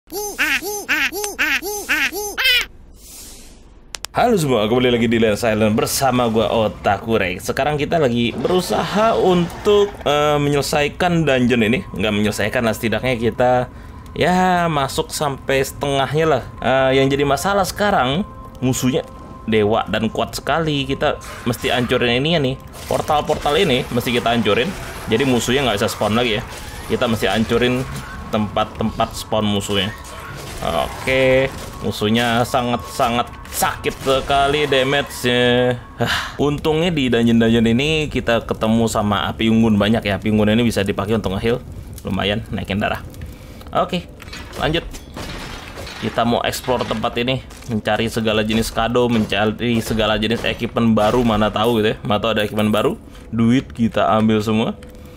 Halo semua, kembali lagi di Land Silent bersama gua Otakure. Sekarang kita lagi berusaha untuk menyelesaikan dungeon ini. Nggak menyelesaikan lah, setidaknya kita ya masuk sampai setengahnya lah. Yang jadi masalah sekarang, musuhnya dewa dan kuat sekali. Kita mesti hancurin ini ya nih. Portal-portal ini mesti kita hancurin. Jadi musuhnya nggak bisa spawn lagi ya. Kita mesti hancurin tempat-tempat spawn musuhnya. Oke, musuhnya sangat-sangat sakit sekali damage-nya. Untungnya di dungeon-dungeon ini kita ketemu sama api unggun banyak ya. Api unggun ini bisa dipakai untuk nge-heal. Lumayan, naikin darah. Oke, lanjut. Kita mau explore tempat ini, mencari segala jenis kado, mencari segala jenis equipment baru. Mana tahu gitu ya, mana tahu ada equipment baru. Duit kita ambil semua.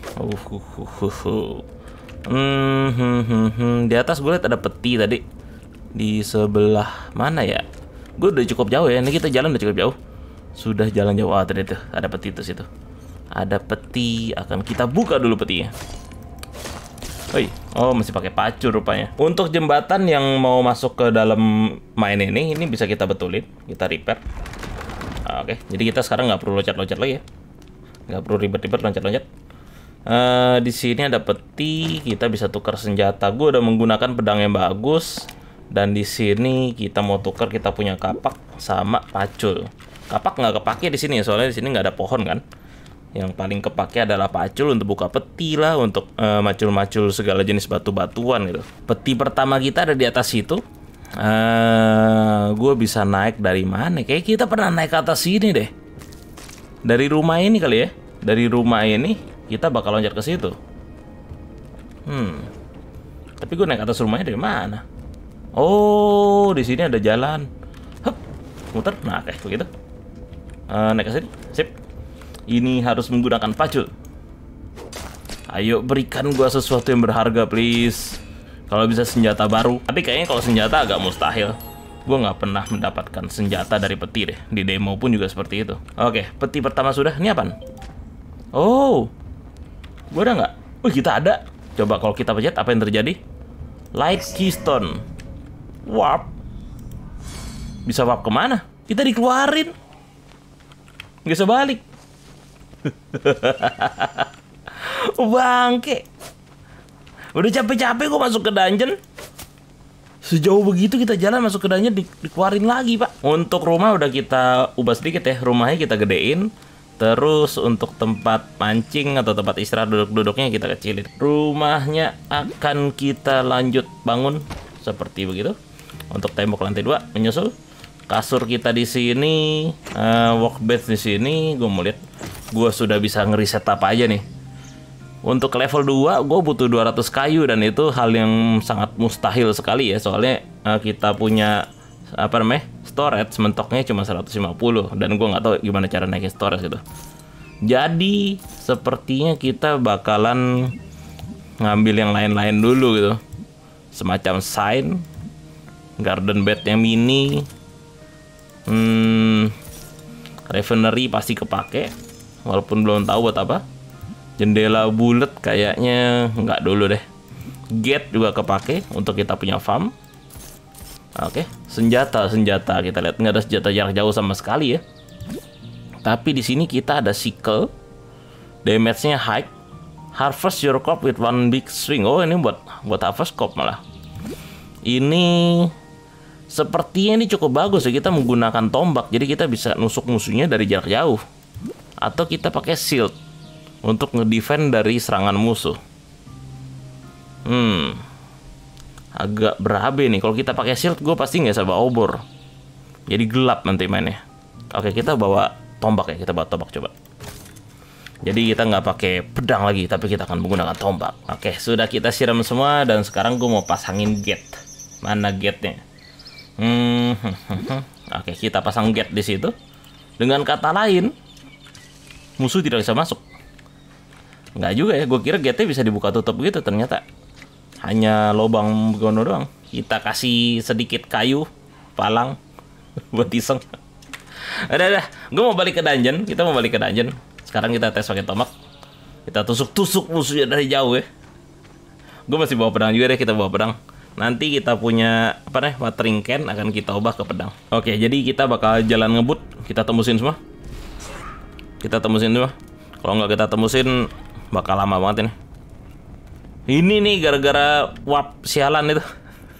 Di atas gue lihat ada peti tadi. Di sebelah mana ya? Gue udah cukup jauh ya. Ini kita jalan udah cukup jauh. Sudah jalan jauh. Ah, tadi tuh ada peti itu situ. Ada peti. Akan kita buka dulu petinya. Oh, masih pakai pacu rupanya. Untuk jembatan yang mau masuk ke dalam main ini bisa kita betulin, kita repair. Oke, jadi kita sekarang nggak perlu loncat-loncat lagi ya. Nggak perlu ribet-ribet loncat-loncat. Di sini ada peti, kita bisa tukar senjata. Gue udah menggunakan pedang yang bagus. Dan di sini kita mau tukar, kita punya kapak sama pacul. Kapak nggak kepake di sini, soalnya di sini nggak ada pohon kan. Yang paling kepake adalah pacul untuk buka peti lah, untuk macul-macul segala jenis batu-batuan gitu. Peti pertama kita ada di atas situ. Gue bisa naik dari mana? Kayak kita pernah naik ke atas sini deh. Dari rumah ini kali ya. Dari rumah ini kita bakal loncat ke situ. Tapi gue naik atas rumahnya dari mana? Oh, di sini ada jalan. Hup, muter. Nah, kayak begitu. Naik ke sini. Sip. Ini harus menggunakan pacul. Ayo berikan gua sesuatu yang berharga, please. Kalau bisa senjata baru. Tapi kayaknya kalau senjata agak mustahil. Gua nggak pernah mendapatkan senjata dari peti deh. Di demo pun juga seperti itu. Oke, peti pertama sudah. Ini apaan? Oh, gua ada nggak? Kita ada. Coba kalau kita pencet, apa yang terjadi? Light keystone. Warp. Bisa warp kemana? Kita dikeluarin. Nggak bisa balik. Bangke. Udah capek-capek gue masuk ke dungeon. Sejauh begitu kita jalan masuk ke dungeon, dikeluarin lagi, Pak. Untuk rumah udah kita ubah sedikit ya. Rumahnya kita gedein. Terus untuk tempat mancing atau tempat istirahat duduk-duduknya kita kecilin. Rumahnya akan kita lanjut bangun seperti begitu. Untuk tembok lantai 2 menyusul. Kasur kita di sini, workbench di sini. Gue mau lihat, gue sudah bisa ngeriset apa aja nih. Untuk level 2 gue butuh 200 kayu dan itu hal yang sangat mustahil sekali ya. Soalnya kita punya apa namanya, storage mentoknya cuma 150 dan gue nggak tahu gimana cara naikin storage gitu. Jadi sepertinya kita bakalan ngambil yang lain-lain dulu gitu, semacam sign, garden bed yang mini, refinery pasti kepake walaupun belum tahu buat apa. Jendela bulat kayaknya nggak dulu deh. Gate juga kepake untuk kita punya farm. Oke, senjata kita lihat nggak ada senjata jarak jauh sama sekali ya. Tapi di sini kita ada sickle, damage-nya high, harvest your crop with one big swing. Oh, ini buat harvest crop malah. Ini sepertinya ini cukup bagus ya, kita menggunakan tombak, jadi kita bisa nusuk musuhnya dari jarak jauh. Atau kita pakai shield untuk ngedefend dari serangan musuh. Agak berabe nih. Kalau kita pakai shield, gue pasti nggak bisa bawa obor. Jadi gelap nanti mainnya. Oke, kita bawa tombak ya. Kita bawa tombak coba. Jadi kita nggak pakai pedang lagi, tapi kita akan menggunakan tombak. Oke, sudah kita siram semua dan sekarang gue mau pasangin gate. Mana gate-nya? Oke, kita pasang gate di situ. Dengan kata lain, musuh tidak bisa masuk. Nggak juga ya, gue kira gate-nya bisa dibuka tutup gitu, ternyata hanya lubang begono doang. Kita kasih sedikit kayu, palang, buat iseng. Udah, gue mau balik ke dungeon. Kita mau balik ke dungeon. Sekarang kita tes pakai tombak. Kita tusuk-tusuk musuhnya dari jauh ya. Gue masih bawa pedang juga deh, kita bawa pedang. Nanti kita punya apa nih, watering can akan kita ubah ke pedang. Oke, jadi kita bakal jalan ngebut. Kita tembusin semua. Kita tembusin semua. Kalau nggak kita tembusin bakal lama banget ini. Ini nih gara-gara warp sialan itu.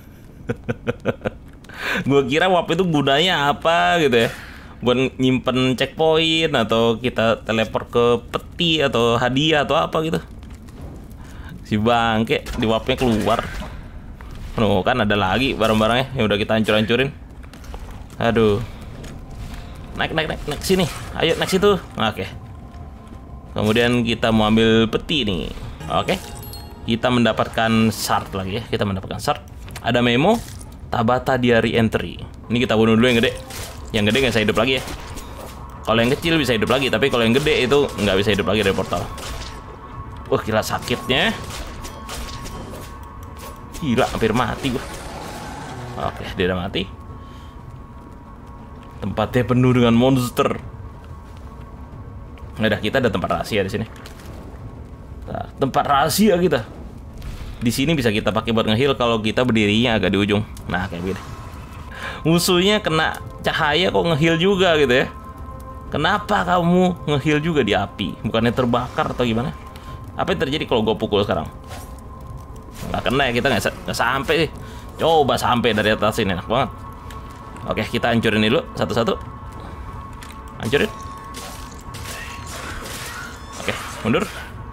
Gue kira warp itu gunanya apa gitu ya, buat nyimpen checkpoint atau kita teleport ke peti atau hadiah atau apa gitu. Si bangke di warpnya keluar. Oh, kan ada lagi barang-barangnya yang udah kita hancur-hancurin. Aduh. Naik sini. Ayo naik situ. Oke. Kemudian kita mau ambil peti nih. Oke. Kita mendapatkan shard lagi ya. Kita mendapatkan shard. Ada memo Tabata Diary Entry. Ini kita bunuh dulu yang gede. Yang gede nggak bisa hidup lagi ya. Kalau yang kecil bisa hidup lagi, tapi kalau yang gede itu nggak bisa hidup lagi dari portal. Wah, gila sakitnya. Gila, hampir mati gua. Oke, dia udah mati. Tempatnya penuh dengan monster. Udah, kita ada tempat rahasia di sini. Nah, tempat rahasia kita. Di sini bisa kita pakai buat ngeheal kalau kita berdirinya agak di ujung. Nah, kayak gini. Musuhnya kena cahaya kok ngeheal juga gitu ya. Kenapa kamu ngeheal juga di api? Bukannya terbakar atau gimana? Apa yang terjadi kalau gue pukul sekarang? Nggak kena ya, kita nggak sampai sih. Coba sampai dari atas ini, enak banget. Oke, kita hancurin dulu satu-satu. Hancurin. Oke, mundur.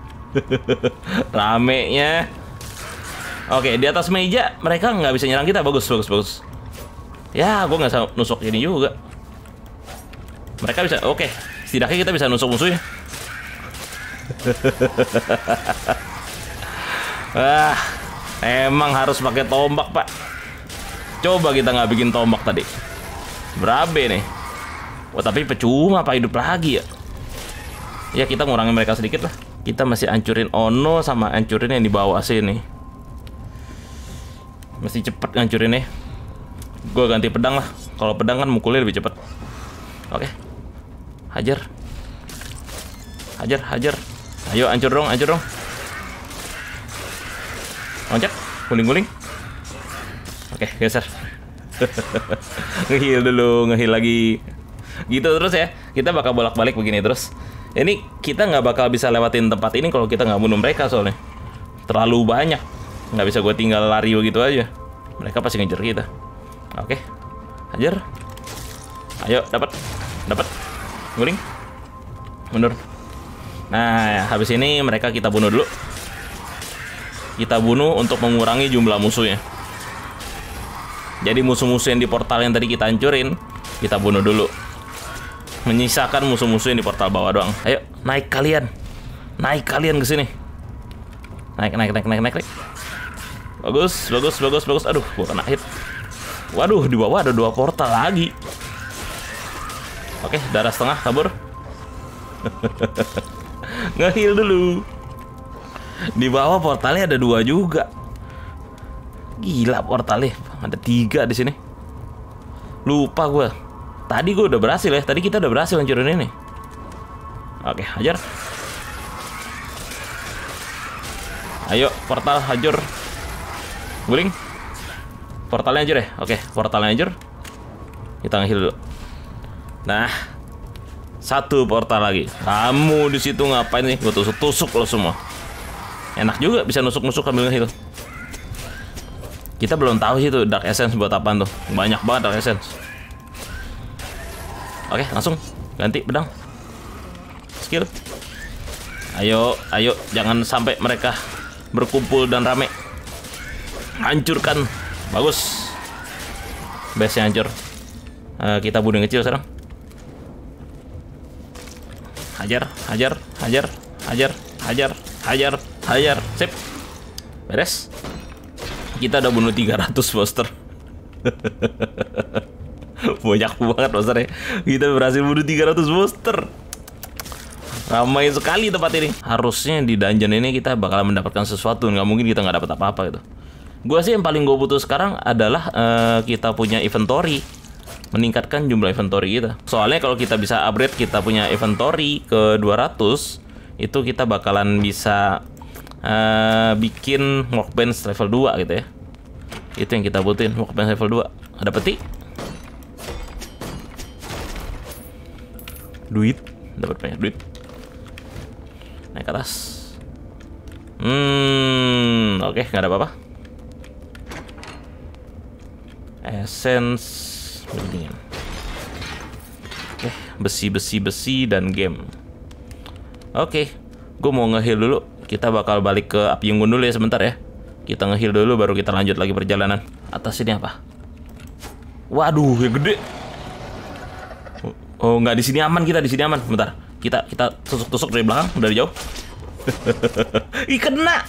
Ramenya. Oke, di atas meja mereka nggak bisa nyerang kita. Bagus. Ya, gue nggak bisa nusuk ini juga. Mereka bisa. Oke, setidaknya kita bisa nusuk musuhnya. Emang harus pakai tombak, Pak. Coba kita nggak bikin tombak tadi. Berabe nih. Wah, tapi percuma Pak, hidup lagi ya. Ya, kita ngurangin mereka sedikit lah. Kita masih hancurin Ono sama hancurin yang di bawah sini. Mesti cepet ngancurin nih. Gue ganti pedang lah. Kalau pedang kan mukulnya lebih cepet. Oke. Hajar. Ayo, hancur dong. Loncat, guling-guling. Oke, geser. Ngeheal dulu, ngeheal lagi. Gitu terus ya. Kita bakal bolak-balik begini terus. Ini kita nggak bakal bisa lewatin tempat ini kalau kita nggak bunuh mereka soalnya. Terlalu banyak. Nggak bisa gue tinggal lari begitu aja. Mereka pasti ngejar kita. Oke, hajar. Ayo, dapat. Guling. Mundur. Nah, habis ini mereka kita bunuh dulu. Kita bunuh untuk mengurangi jumlah musuhnya. Jadi musuh-musuh yang di portal yang tadi kita hancurin, kita bunuh dulu. Menyisakan musuh-musuh yang di portal bawah doang. Ayo, naik kalian ke sini. Naik. Bagus. Aduh, gua kena hit. Waduh, di bawah ada 2 portal lagi. Oke, darah setengah, kabur. Nge-heal dulu. Di bawah portalnya ada 2 juga. Gila portalnya, ada 3 di sini. Lupa gue. Tadi gue udah berhasil ya. Tadi kita udah berhasil hancurin ini. Oke, hajar. Ayo, portal hancur. Guling. Portalnya hancur ya. Oke, portalnya hancur. Kita nge-heal dulu. Nah, 1 portal lagi. Kamu di situ ngapain nih? Gue tusuk lo semua. Enak juga bisa nusuk-nusuk sambil nge-heal. Kita belum tahu sih itu Dark Essence buat apaan tuh. Banyak banget Dark Essence. Oke, langsung ganti pedang. Skill. Ayo, jangan sampai mereka berkumpul dan rame. Hancurkan. Bagus. Base-nya hancur. Kita bunuh yang kecil sekarang. Hajar. Sip. Beres. Kita udah bunuh 300 monster. Banyak banget monsternya. Kita berhasil bunuh 300 monster. Ramai sekali tempat ini. Harusnya di dungeon ini kita bakal mendapatkan sesuatu. Nggak mungkin kita nggak dapat apa-apa gitu. Gua sih yang paling gue butuh sekarang adalah kita punya inventory. Meningkatkan jumlah inventory kita. Soalnya kalau kita bisa upgrade kita punya inventory ke 200, itu kita bakalan bisa bikin workbench level 2 gitu ya. Itu yang kita butuhin. Mau ke level 2. Ada peti. Duit. Dapat banyak duit. Naik ke atas. Oke, nggak ada apa-apa. Essence mendingan. Oke, besi dan game. Oke, gue mau nge-heal dulu. Kita bakal balik ke api unggun dulu ya sebentar ya. Kita nge-heal dulu baru kita lanjut lagi perjalanan. Atas ini apa? Waduh, yang gede. Oh, nggak, di sini aman, kita di sini aman. Bentar. Kita tusuk-tusuk dari belakang, dari jauh. Ih, kena.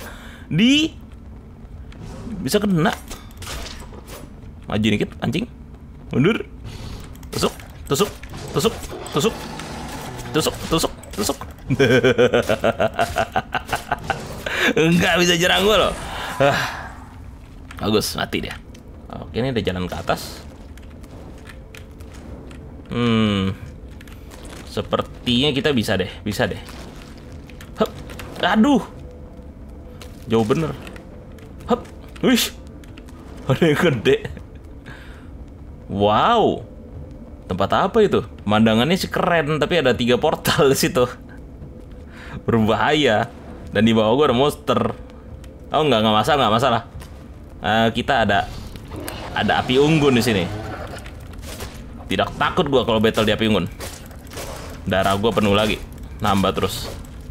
Bisa kena. Maju dikit, anjing. Mundur. Tusuk. Enggak bisa jerang gue loh. Bagus, mati dia. Oke, ini ada jalan ke atas. Sepertinya kita bisa deh. Hup. Aduh, jauh bener. Hup. Wish. Ada yang gede. Wow. Tempat apa itu? Pemandangannya sih keren, tapi ada 3 portal di situ. Berbahaya. Dan di bawah gua ada monster. Oh, nggak masalah. Kita ada api unggun di sini. Tidak takut gua kalau battle di api unggun. Darah gua penuh lagi, nambah terus.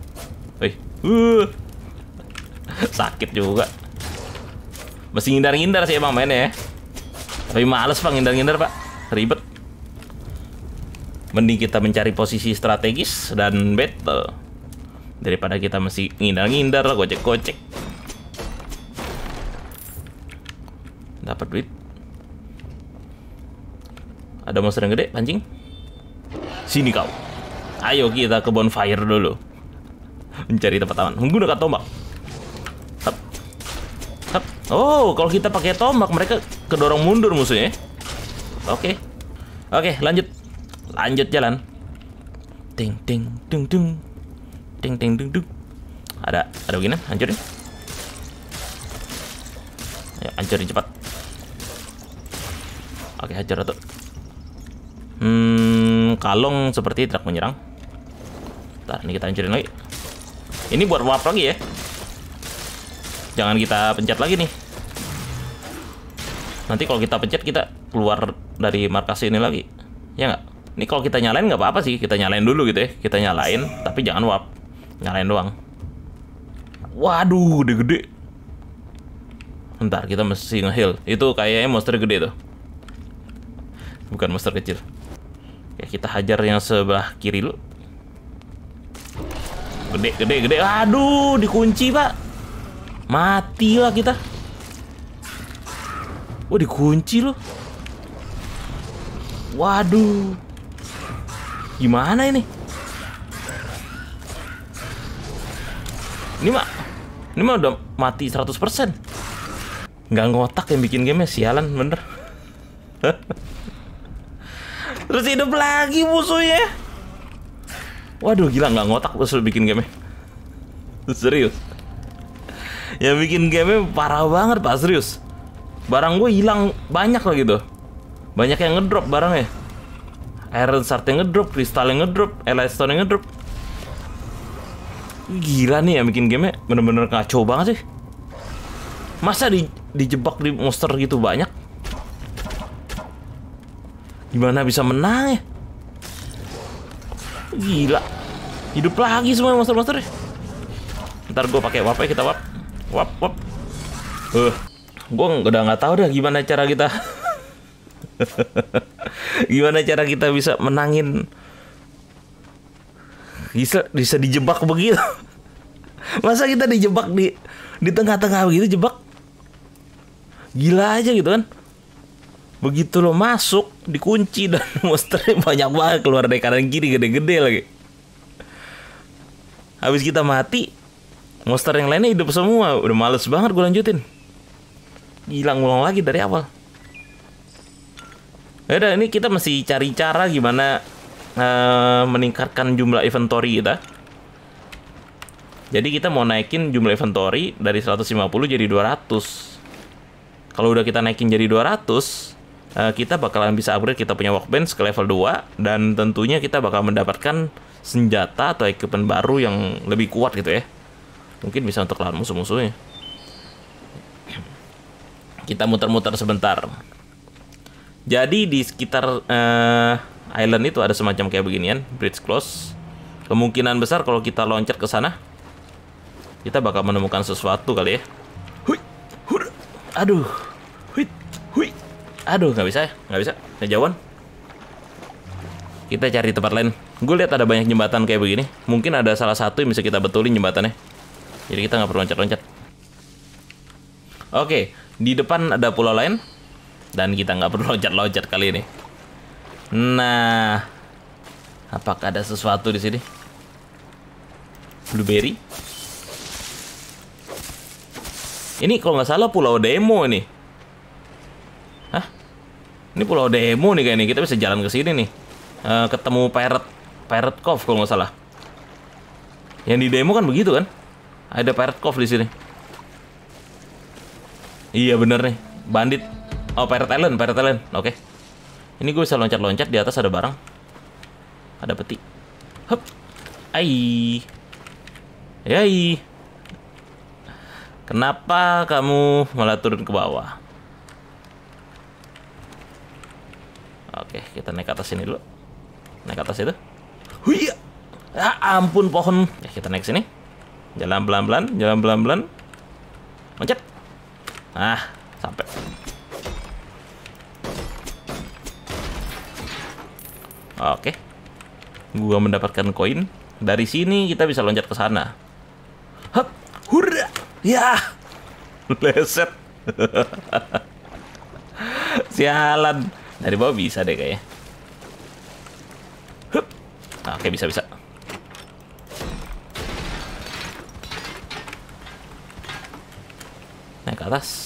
Sakit juga. Masih ngindar-ngindar sih emang mainnya ya. Tapi males Pak ngindar-ngindar Pak, ribet. Mending kita mencari posisi strategis dan battle daripada kita masih ngindar-ngindar, gocek-gocek. Dapat duit. Ada monster yang gede, pancing. Sini kau. Ayo kita ke bonfire dulu. Mencari tempat aman menggunakan tombak. Hup. Oh, kalau kita pakai tombak mereka kedorong mundur musuhnya. Oke, lanjut jalan. Ting. Ada begini, hancurin. Ayo, hancurin cepat. Oke, hancur tuh. Kalong seperti tidak menyerang. Ntar, ini kita hancurin lagi. Ini buat warp lagi ya. Jangan kita pencet lagi nih. Nanti kalau kita pencet kita keluar dari markas ini lagi. Ya nggak? Ini kalau kita nyalain nggak apa-apa sih. Kita nyalain dulu gitu ya. Kita nyalain, tapi jangan warp. Nyalain doang. Waduh, gede. Bentar, kita mesti nge-heal. Itu kayaknya monster gede tuh. Bukan monster kecil. Ya, kita hajar yang sebelah kiri lu. Gede. Aduh, dikunci Pak. Matilah kita. Wah, dikunci loh. Waduh. Gimana ini? Ini mah udah mati 100%. Nggak ngotak yang bikin game-nya, sialan bener. Terus hidup lagi musuhnya. Waduh, gila, nggak ngotak musuh bikin game-nya. Serius. Yang bikin game-nya parah banget Pak, serius. Barang gue hilang banyak lagi tuh. Banyak yang ngedrop barangnya. Iron Shard yang ngedrop, kristal yang ngedrop, Elite Stone yang ngedrop. Gila nih yang bikin game-nya bener-bener kacau banget sih. Masa dijebak di monster gitu banyak? Gimana bisa menang ya? Gila. Hidup lagi semua monster-monster. Ntar gue pakai warp ya, kita warp. Warp. Gue udah nggak tahu dah gimana cara kita. Gimana cara kita bisa menangin. Bisa dijebak begitu. Masa kita dijebak di tengah-tengah begitu, jebak. Gila aja gitu kan. Begitu lo masuk, dikunci dan monsternya banyak banget keluar dari kanan kiri, gede-gede lagi. Habis kita mati, monster yang lainnya hidup semua. Udah males banget gue lanjutin. Gila, ngulang lagi dari awal. Yaudah, ini kita mesti cari cara gimana meningkatkan jumlah inventory kita. Jadi kita mau naikin jumlah inventory dari 150 jadi 200. Kalau udah kita naikin jadi 200, kita bakalan bisa upgrade kita punya workbench ke level 2. Dan tentunya kita bakal mendapatkan senjata atau equipment baru yang lebih kuat gitu ya. Mungkin bisa untuk lawan musuh-musuhnya. Kita muter-muter sebentar. Jadi di sekitar island itu ada semacam kayak beginian, bridge close. Kemungkinan besar kalau kita loncat ke sana, kita bakal menemukan sesuatu kali ya. Hui, hur, aduh, hui, hui, aduh, nggak bisa ya, nggak bisa, kejauhan. Kita cari tempat lain. Gue lihat ada banyak jembatan kayak begini. Mungkin ada salah satu yang bisa kita betulin jembatannya. Jadi kita nggak perlu loncat-loncat. Oke, di depan ada pulau lain. Dan kita nggak perlu loncat-loncat kali ini. Nah, apakah ada sesuatu di sini? Blueberry. Ini kalau nggak salah pulau demo ini. Hah? Ini pulau demo nih kayaknya. Kita bisa jalan ke sini nih. Ketemu Pirate Cove kalau nggak salah. Yang di demo kan begitu kan? Ada Pirate Cove di sini. Iya bener nih, bandit. Oh, Pirate Island. Oke. Ini gue bisa loncat-loncat, di atas ada barang. Ada peti. Hup. Ai. Yai. Kenapa kamu malah turun ke bawah? Oke, kita naik ke atas sini dulu. Naik ke atas itu. Huiya. Ah, ampun pohon. Ya, kita naik sini. Jalan pelan-pelan, Loncat. Ah, sampai. Oke. Gua mendapatkan koin. Dari sini kita bisa loncat ke sana. Hup, hurra. Ya. Leset. Sialan. Dari bawah bisa deh kayaknya. Hup. Oke, bisa. Naik ke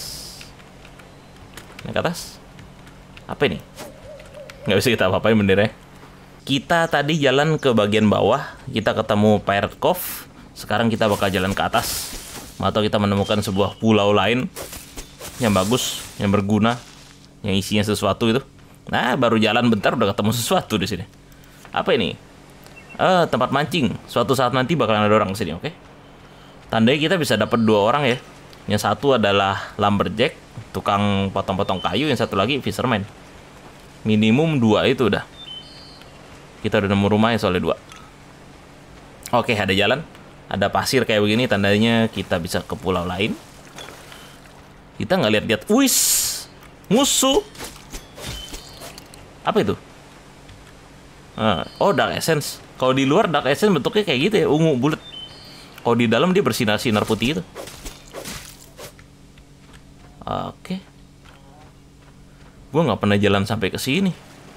atas. Apa ini? Nggak bisa kita apa-apain benderanya. Kita tadi jalan ke bagian bawah, kita ketemu Pirate Cove. Sekarang kita bakal jalan ke atas, atau kita menemukan sebuah pulau lain yang bagus, yang berguna, yang isinya sesuatu itu. Nah, baru jalan bentar udah ketemu sesuatu di sini. Apa ini? Tempat mancing. Suatu saat nanti bakalan ada orang di sini, oke? Tandanya kita bisa dapat 2 orang ya. Yang satu adalah lumberjack, tukang potong-potong kayu, yang satu lagi fisherman. Minimum 2 itu udah. Kita udah nemu rumahnya soalnya 2. Oke, ada jalan. Ada pasir kayak begini, tandanya kita bisa ke pulau lain. Kita nggak lihat-lihat. Wis, musuh. Apa itu? Oh, Dark Essence. Kalau di luar Dark Essence bentuknya kayak gitu ya, ungu bulat. Kalau di dalam dia bersinar-sinar putih itu. Oke. Gue nggak pernah jalan sampai ke sini.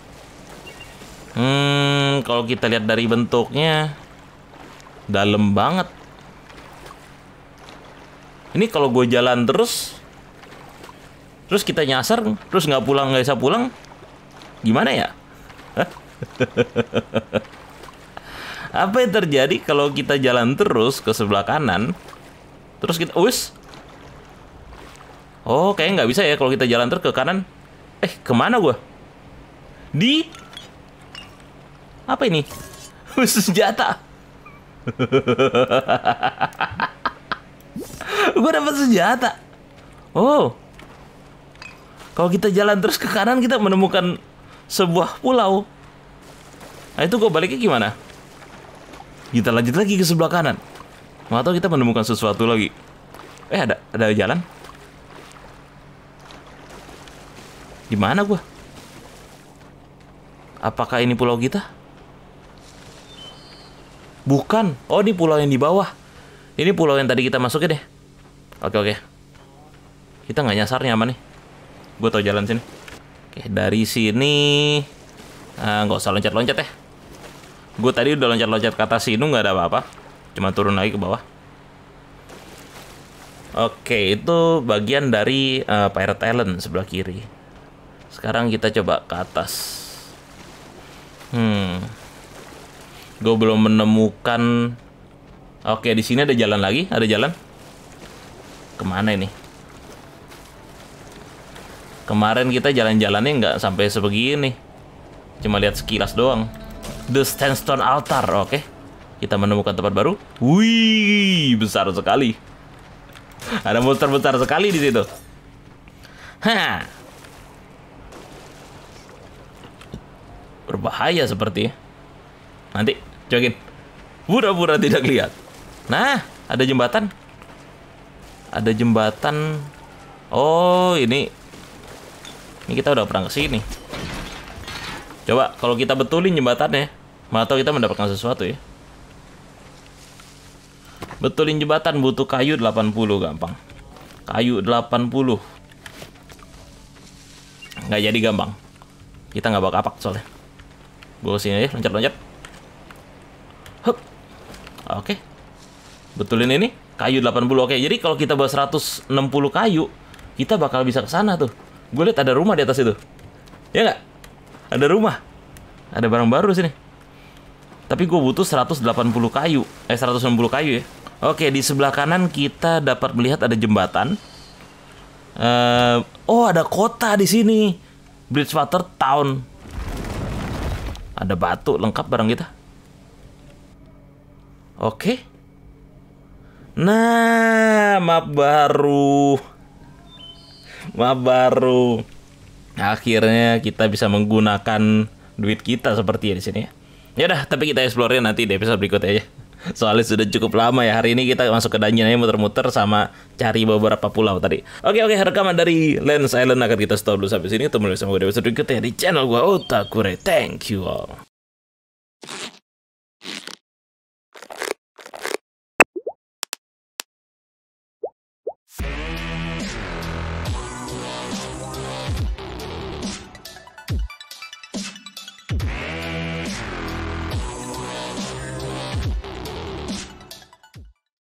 Kalau kita lihat dari bentuknya, dalam banget. Ini kalau gue jalan terus kita nyasar, terus nggak bisa pulang, gimana ya? Apa yang terjadi kalau kita jalan terus ke sebelah kanan, terus kita, oh, kayaknya nggak bisa ya kalau kita jalan terus ke kanan. Kemana gue? Apa ini? Senjata. Gue dapat senjata. Oh. Kalau kita jalan terus ke kanan, kita menemukan sebuah pulau. Nah, itu gue baliknya gimana? Kita lanjut lagi ke sebelah kanan. Atau kita menemukan sesuatu lagi. Ada jalan. Di mana gue? Apakah ini pulau kita? Bukan. Oh, ini pulau yang di bawah. Ini pulau yang tadi kita masukin deh. Oke. Kita nggak nyasarnya aman nih. Gue tau jalan sini. Oke, dari sini nggak usah loncat-loncat ya. Gue tadi udah loncat-loncat ke atas sini, nggak ada apa-apa. Cuma turun lagi ke bawah. Oke, itu bagian dari Pirate Island sebelah kiri. Sekarang kita coba ke atas. Gue belum menemukan. Oke, di sini ada jalan lagi, ada jalan. Kemana ini? Kemarin kita jalan-jalannya nggak sampai sebegini. Cuma lihat sekilas doang. The Sandstone Altar, oke. Kita menemukan tempat baru. Wih, besar sekali. Ada monster besar sekali di situ. Hah. Berbahaya seperti. Nanti cobain. Pura-pura tidak lihat. Nah, ada jembatan. Ada jembatan. Oh, ini kita udah pernah kesini. Coba kalau kita betulin jembatannya, mana tahu kita mendapatkan sesuatu ya. Betulin jembatan butuh kayu 80, gampang. Kayu 80. Nggak jadi gampang. Kita nggak bakal kapak soalnya. Gue sini aja, loncat-loncat. Hup. Oke. Betulin ini, kayu 80. Oke, jadi kalau kita bawa 160 kayu, kita bakal bisa ke sana tuh. Gue lihat ada rumah di atas itu. Ya nggak? Ada rumah. Ada barang baru sini. Tapi gue butuh 180 kayu. 160 kayu ya. Oke, di sebelah kanan kita dapat melihat ada jembatan. Oh, ada kota di sini. Bridgewater Town. Ada batu lengkap barang kita. Oke. Nah, map baru. Map baru. Akhirnya kita bisa menggunakan duit kita seperti di sini ya. Ya udah, tapi kita explore nanti di episode berikutnya aja. Soalnya sudah cukup lama ya. Hari ini kita masuk ke dungeon aja, muter-muter sama cari beberapa pulau tadi. Oke, rekaman dari Lens Island akan kita stop dulu sampai sini. Tunggu sama gue di episode berikutnya di channel gue Otakure. Thank you all.